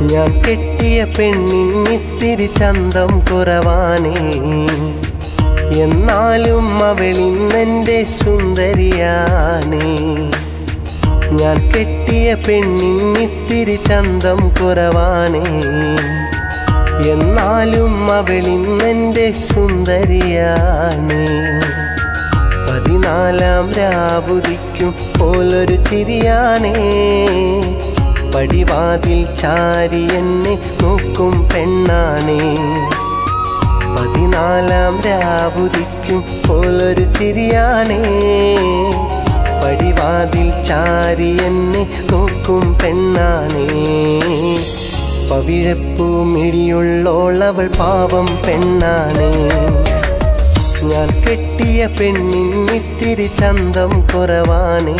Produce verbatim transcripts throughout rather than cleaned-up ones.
ഞാൻ കെട്ടിയ പെണ്ണിന്നിത്തിരി ചന്തം കുറവാണേ, എന്നാലും അവളിന്നെൻ്റെ സുന്ദരിയാണേ. ഞാൻ കെട്ടിയ പെണ്ണിന്നിത്തിരി ചന്തം കുറവാണേ, എന്നാലും അവളിന്നെൻ്റെ സുന്ദരിയാണേ. പതിനാലാം രാവുദിക്കും പോലൊരു ചിരിയാണേ, പടിവാതിൽ ചാരി എന്നെ നോക്കും പെണ്ണാണേ. പതിനാലാം രാവുദിക്കും പോലൊരു ചിരിയാണേ, പടിവാതിൽ ചാരി എന്നെ നോക്കും പെണ്ണാണേ. പവിഴപ്പൂമിഴിയുള്ളോളവൾ പാവം പെണ്ണാണേ. ഞാൻ കെട്ടിയ പെണ്ണിന്നിത്തിരി ചന്തം കുറവാണേ,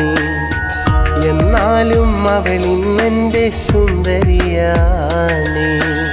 എന്നാലും അവളിന്നെൻ്റെ സുന്ദരിയാണേ.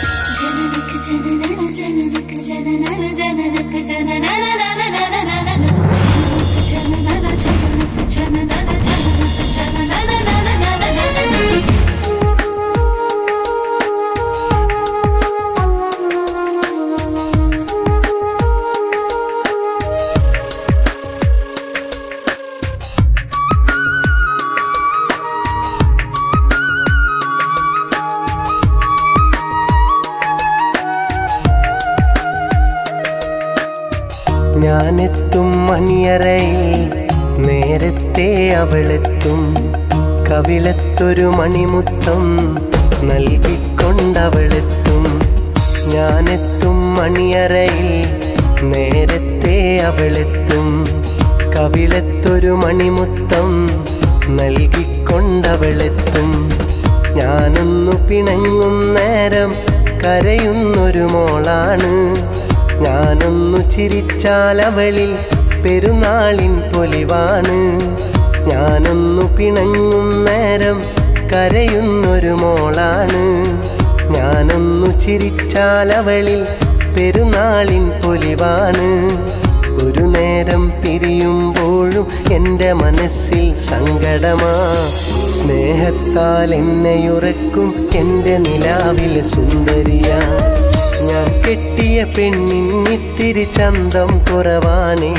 ഞാനെത്തും മണിയറയിൽ നേരത്തെ അവളെത്തും, കവിളത്തൊരു മണിമുത്തം നൽകിക്കൊണ്ടവളെത്തും. ഞാനെത്തും മണിയറയിൽ നേരത്തെ അവളെത്തും, കവിളത്തൊരു മണിമുത്തം നൽകിക്കൊണ്ടവളെത്തും. ഞാനൊന്നു പിണങ്ങും നേരം കരയുന്നൊരു മോളാണ്, ഞാനൊന്നു ചിരിച്ചാൽ അവളിൽ പെരുന്നാളിൻ പൊലിവാണ്. ഞാനൊന്നു പിണങ്ങും നേരം കരയുന്നൊരു മോളാണ്, ഞാനൊന്നു ചിരിച്ചാൽ അവളിൽ പെരുന്നാളിൻ പൊലിവാണ്. ഒരു നേരം പിരിയുമ്പോഴും എൻ്റെ മനസ്സിൽ സങ്കടമാ, സ്നേഹത്താൽ എന്നെയുറക്കും എൻ്റെ നിലാവിൽ സുന്ദരിയാ. ഞാൻ കെട്ടിയ പെണ്ണിന്നിത്തിരി ചന്തം കുറവാണേ,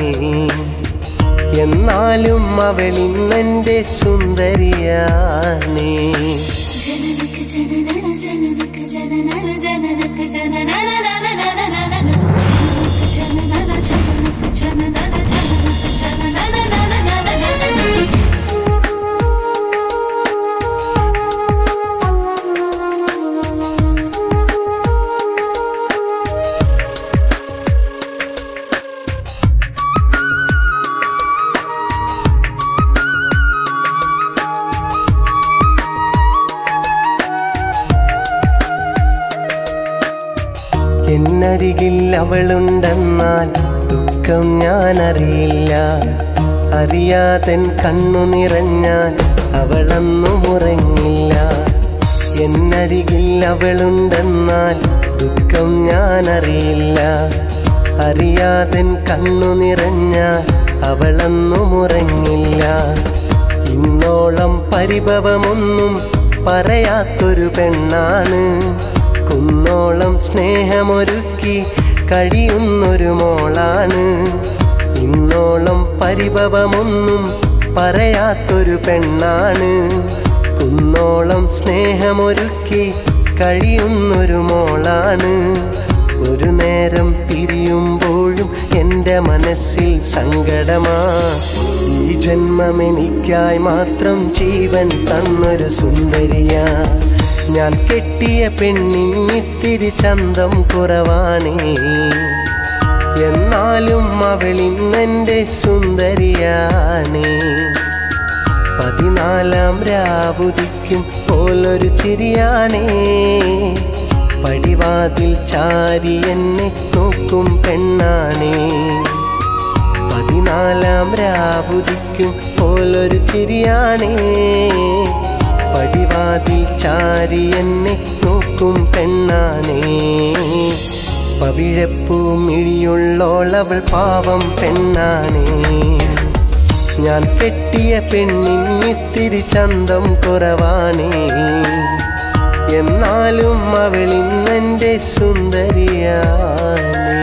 എന്നാലും അവളിന്നെൻ്റെ സുന്ദരിയാണേ. എന്നരികിൽ അവളുണ്ടെന്നാൽ ദുഃഖം ഞാനറിയില്ല, അറിയാതൻ കണ്ണു നിറഞ്ഞാൽ അവളൊന്നും ഉറങ്ങില്ല. എന്നരികിൽ അവളുണ്ടെന്നാൽ ദുഃഖം ഞാനറിയില്ല, അറിയാതൻ കണ്ണു നിറഞ്ഞാൽ അവളൊന്നും ഉറങ്ങില്ല. ഇന്നോളം പരിഭവമൊന്നും പറയാത്തൊരു പെണ്ണാണ്, കുന്നോളം സ്നേഹമൊരുക്കി കഴിയുന്നൊരു മോളാണ്. ഇന്നോളം പരിഭവമൊന്നും പറയാത്തൊരു പെണ്ണാണ്, കുന്നോളം സ്നേഹമൊരുക്കി കഴിയുന്നൊരു മോളാണ്. ഒരു നേരം പിരിയുമ്പോഴും എൻ്റെ മനസ്സിൽ സങ്കടമാ, ഈ ജന്മമെനിക്കായി മാത്രം ജീവൻ തന്നൊരു സുന്ദരിയാ. ഞാൻ കെട്ടിയ പെണ്ണിന്നിത്തിരി ചന്തം കുറവാണേ, എന്നാലും അവളിന്നെൻ്റെ സുന്ദരിയാണേ. പതിനാലാം രാവുദിക്കും പോലൊരു ചിരിയാണേ, പടിവാതിൽ ചാരി എന്നെ നോക്കും പെണ്ണാണേ. പതിനാലാം രാവുദിക്കും പോലൊരു ചിരിയാണേ, പടിവാതിൽ ചാരി എന്നെ നോക്കും പെണ്ണാണേ. പവിഴപ്പൂമിഴിയുള്ളോളവൾ പാവം പെണ്ണാണേ. ഞാൻ കെട്ടിയ പെണ്ണിന്നിത്തിരി ചന്തം കുറവാണേ, എന്നാലും അവളിന്നെൻ്റെ സുന്ദരിയാണ്.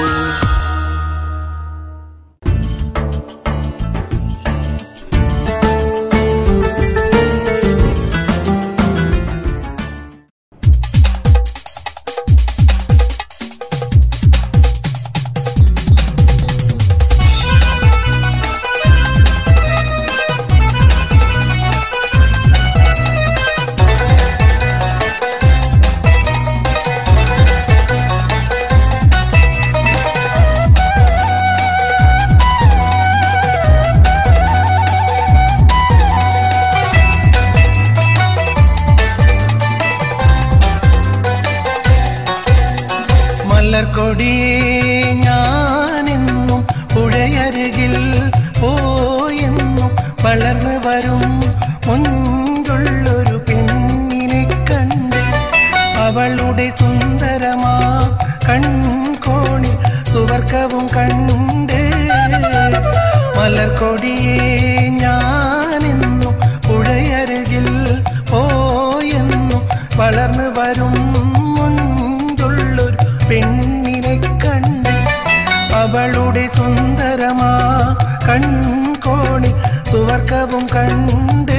കൊടിയേ ഞാനെന്നും പുഴയരികിൽ പോയെന്നും വളർന്നു വരും മുൻപുള്ളൊരു പെണ്ണിനെ കണ്ട് അവളുടെ സുന്ദരമാ കൺകോണിൽ സുവർഗവും കണ്ട് മലർക്കൊടിയേ ഞാനെന്നും പുഴയരികിൽ പോയെന്നും വളർന്നു വരും മുൻപുള്ളൊരു പെണ്ണിനെ കണ്ട് അവളുടെ സുന്ദരമാ കൺകോണിൽ സുവർഗവും കണ്ട്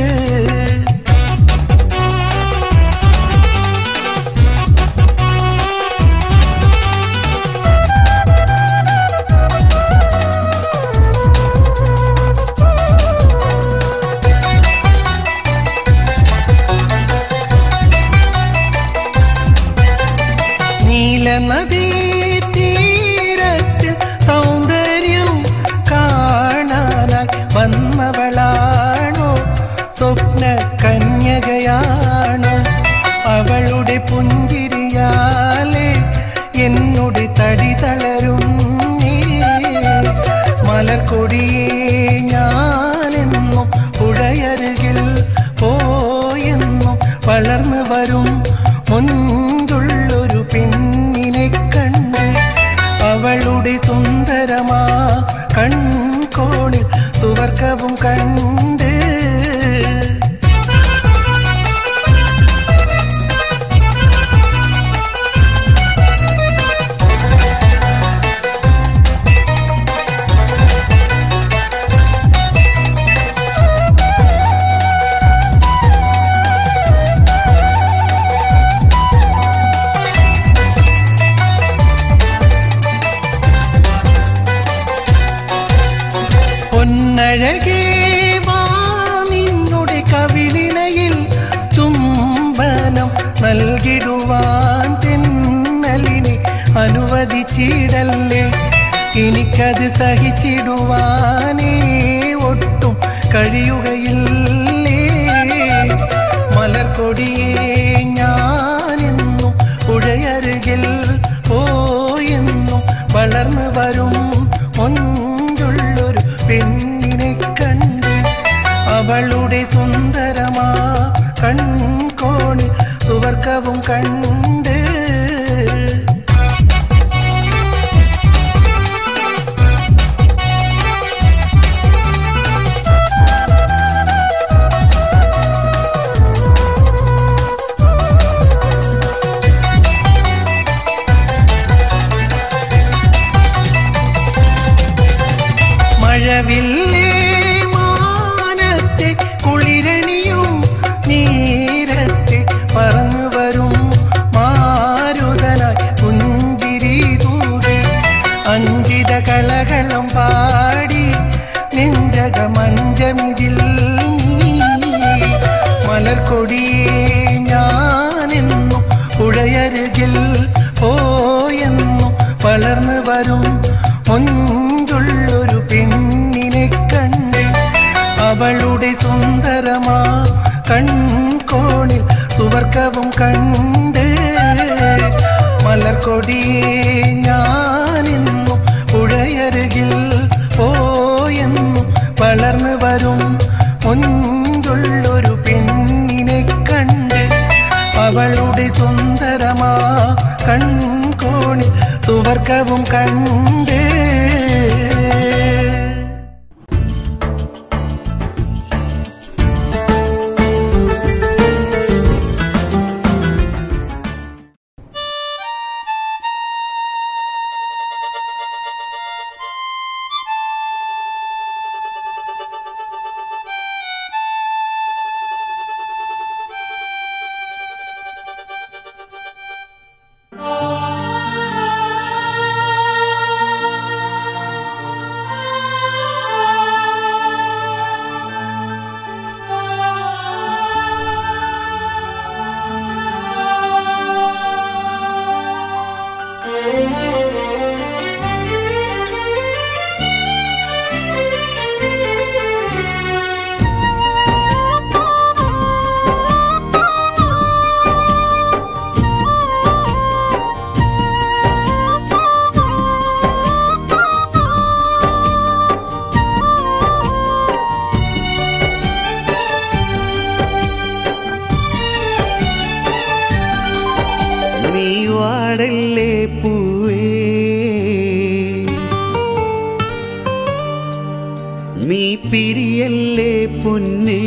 നദീ തീരത്ത് സൗന്ദര്യം കാണാനായി വന്നവളാണോ സ്വപ്ന കന്യകയാണോ അവളുടെ പുഞ്ചിരിയാലെ എന്നോട് തടി തളരും മലർക്കൊടിയേ ഞാനെന്നും പുഴയരികിൽ പോയെന്നും വളർന്നു വരും മുൻപുള്ളൊരു പെണ്ണിനെ കണ്ട് അവളുടെ സുന്ദരമാ കൺകോണിൽ സുവർഗവും കണ്ട് പൊന്നഴകേ വാ നിന്നുടെ കവിളിണയിൽ ചുംബനം നൽകിടുവാൻ തെന്നലിനെ അനുവദിച്ചിടല്ലേ എനിക്കത് സഹിച്ചിടുവാനേ ഒട്ടും കഴിയുകയില്ലേ മലർക്കൊടിയേ ഞാനെന്നും പുഴയരികിൽ പോയെന്നും വളർന്നു വരും മുൻപുള്ളൊരു പെണ്ണിനെ കണ്ട് അവളുടെ സുന്ദരമാ കൺകോണിൽ സുവർഗവും കണ്ട് മഴവില്ലേ മാനത്തെ കുളിരണിയും നീരത്തെ പറന്നു വരും മാരുതനായി പുഞ്ചിരി തൂകി അഞ്ചിത കളകളം പാടി നെഞ്ചക മഞ്ചമിതിൽ മലർക്കൊടിയേ ഞാനെന്നും പുഴയരികിൽ പോയെന്നും വളർന്നു വരും മുൻപുള്ളൊരു പെണ്ണിനെ കണ്ട് അവളുടെ സുന്ദരമാ കൺകോണിൽ സുവർഗവും കണ്ട് മലർക്കൊടിയേ ഞാനെന്നും പുഴയരികിൽ പോയെന്നും വളർന്നു വരും മുൻപുള്ളൊരു പെണ്ണിനെ കണ്ട് അവളുടെ സുന്ദരമാ കൺകോണിൽ സുവർഗവും കണ്ട് വാടല്ലേ പൂവേ നീ പിരിയല്ലേ പൊന്നേ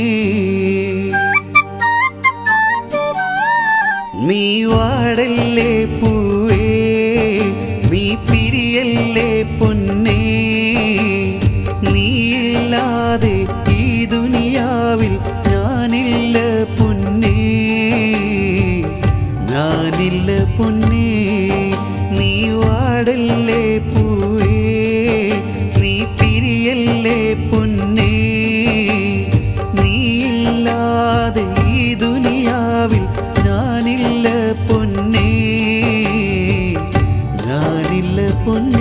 നീ വാടല്ലേ പൂവേ നീ പിരിയല്ലേ പൊന്നേ നീയില്ലാതെ ഈ ദുനിയാവിൽ ഞാനില്ല പൊന്നേ ഞാനില്ല പൊന്നേ നീ വാടല്ലേ പൂവേ നീ പിരിയല്ലേ പൊന്നേ നീയില്ലാതെ ഈ ദുനിയാവിൽ ഞാനില്ല പൊന്നേ ഞാനില്ല പൊന്നേ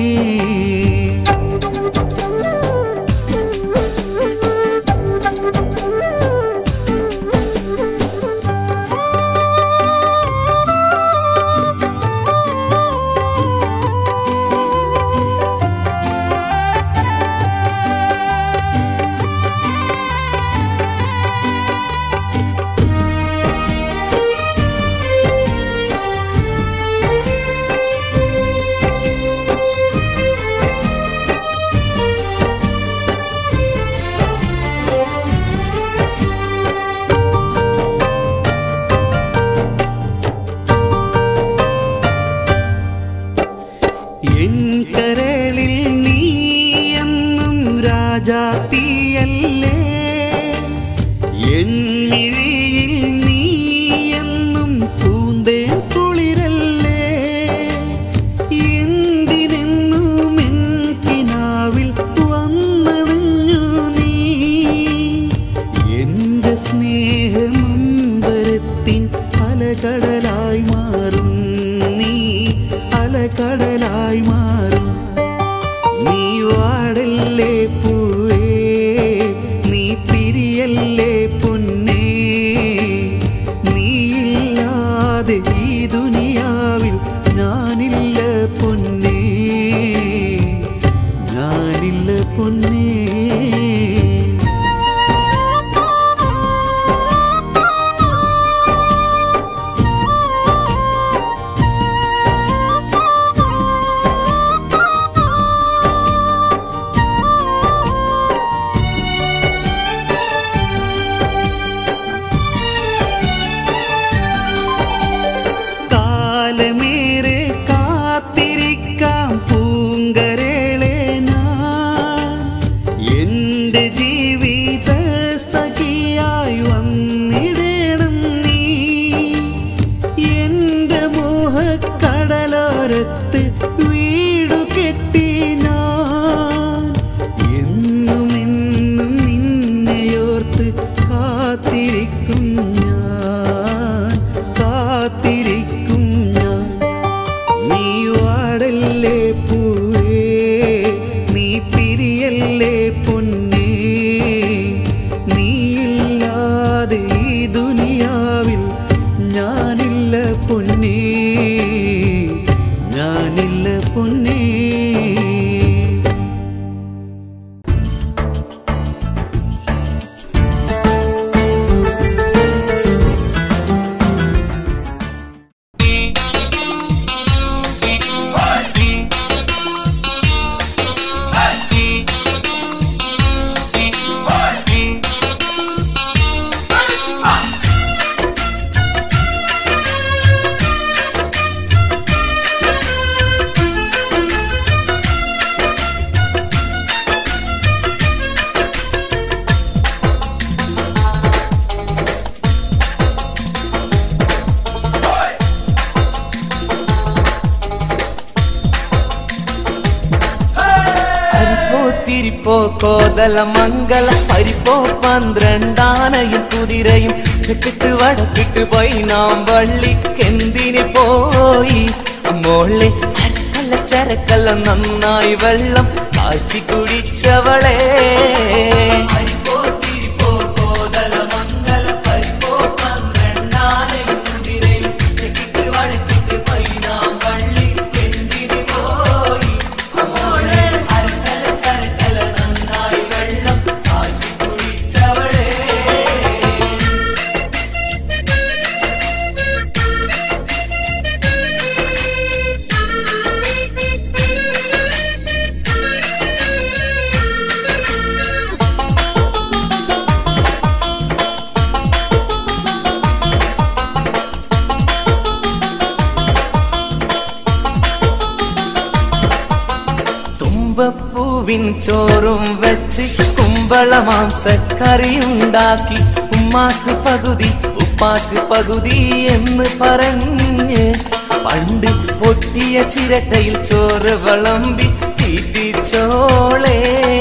രാജാത്തിയല്ലേ എൻ മിഴിയിൽ നീ എന്നും പൂന്തേൻ കുളിരല്ലേ എന്തിനെന്നും എൻ കിനാവിൽ വന്നണഞ്ഞു നീ എൻ്റെ സ്നേഹനൊമ്പരത്തിൻ അലകടലായി മാറും നീ അലകടലായി മാറും നീ വാടല്ലേ പൂവേ നീ പിരിയല്ലേ പൊന്നേ നീയില്ലാതെ ഈ ദുനിയാവിൽ ഞാനില്ല പൊന്നേ ഞാനില്ല പൊന്നേ കാലമേറെ കാത്തിരിക്കാം പൂങ്കരളെ ഞാൻ എൻ്റെ ജീവിത സഖിയായി വന്നിടണം നീ എൻ്റെ മോഹക്കടലോരത്ത് വീടു കെട്ടി ഞാൻ എന്നും എന്നും നിന്നെയോർത്ത് കാത്തിരിക്കും ഞാൻ കാത്തിരിക്കും ഞാൻ നീ വാടല്ലേ പൂവേ നീ പിരിയല്ലേ പൊന്നേ നീയില്ലാതെ ഈ ദുനിയാവിൽ ഞാനില്ല പൊന്നേ ഞാനില്ല പൊന്നേ തിരിപ്പോ കോതല മംഗള പരിപ്പോ പന്ത്രണ്ടാനയും കുതിരയും തെക്കിട്ട് വടക്കിട്ട് പോയി നാം വള്ളിക്കെന്തിന് പോയി മോളെ ചരക്കല്ല ചരക്കല്ല നന്നായി വെള്ളം കാച്ചി കുടിച്ചവളെ Hey! കൂട്ടിൻ ചോറും വെച്ച് കുമ്പള മാംസക്കറിയുണ്ടാക്കി ഉമ്മാക്ക് പകുതി ഉപ്പാക്ക് പകുതി എന്ന് പറഞ്ഞ് പണ്ട് പൊട്ടിയ ചിരട്ടയിൽ ചോറ് വിളമ്പി തീറ്റിച്ചോളേ.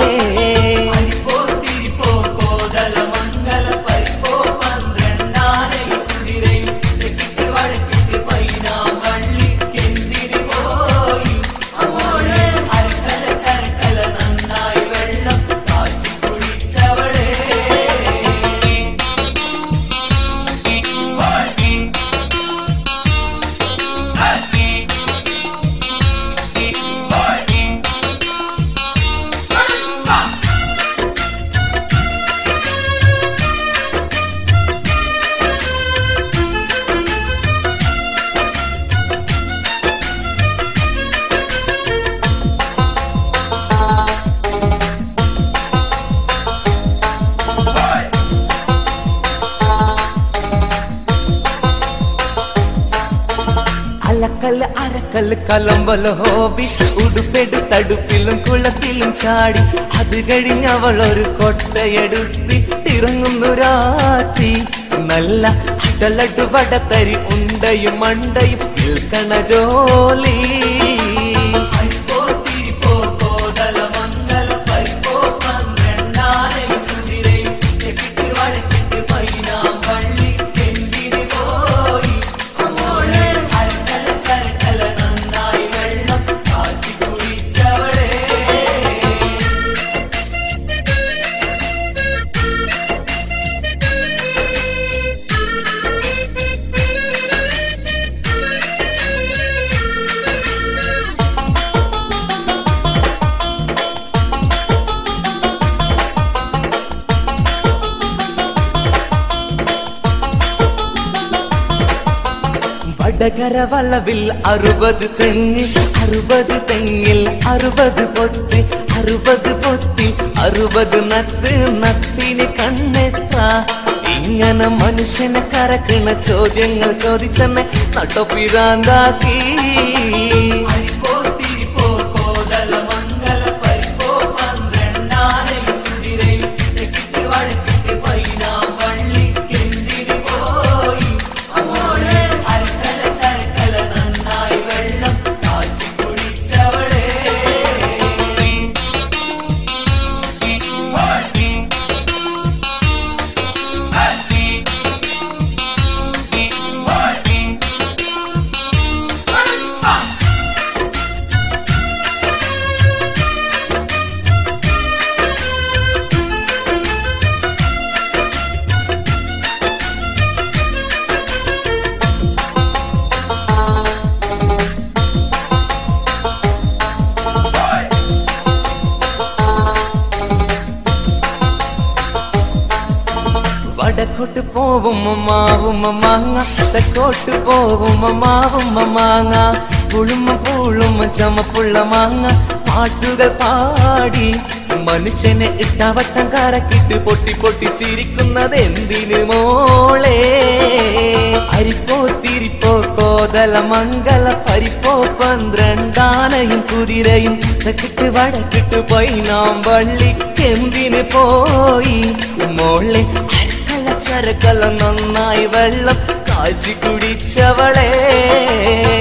അലക്കല് അരക്കല് കലമ്പല ഹോബി ഉടുപ്പെടു തടുപ്പിലും കുളത്തിലും ചാടി അത് കഴിഞ്ഞവളൊരു കൊട്ടയെടുത്ത് ഇറങ്ങുന്നു രാത്രി. നല്ല അടലടു വടത്തരി ഉണ്ടയും മണ്ടയും നിൽക്കണ ജോലി. വടകര വളവിൽ അറുപത് തെങ്ങ് അറുപത് തെങ്ങിൽ അറുപത് പൊത്ത് അറുപത് പൊത്തിൽ അറുപത് നത്ത് നത്തിന് കണ്ണെത്ര. ഇങ്ങനെ മനുഷ്യനെ കരക്കണ ചോദ്യങ്ങൾ ചോദിച്ചെന്നെ നട്ടൊപ്പിരാന്താക്കി. വടക്കോട്ട് പോവും മാവും മാങ്ങ തെക്കോട്ട് പോവും മാവും മാങ്ങ പുളുമ പൂളും ചമപ്പുള്ള മാങ്ങ പാട്ടുകൾ പാടി മനുഷ്യനെ ഇട്ടവട്ടം കറക്കിട്ട് പൊട്ടി പൊട്ടി ചിരിക്കുന്നത് എന്തിനു മോളെ. അരിപ്പോ തിരിപ്പോ കോതല മംഗല പരിപ്പോ പന്ത്രണ്ടാനയും കുതിരയും തെക്കിട്ട് വടക്കിട്ട് പോയി നാം വള്ളിക്കെന്തിന് പോയി മോളെ. ചരക്കല നന്നായി വെള്ളം കാച്ചി കുടിച്ചവളെ.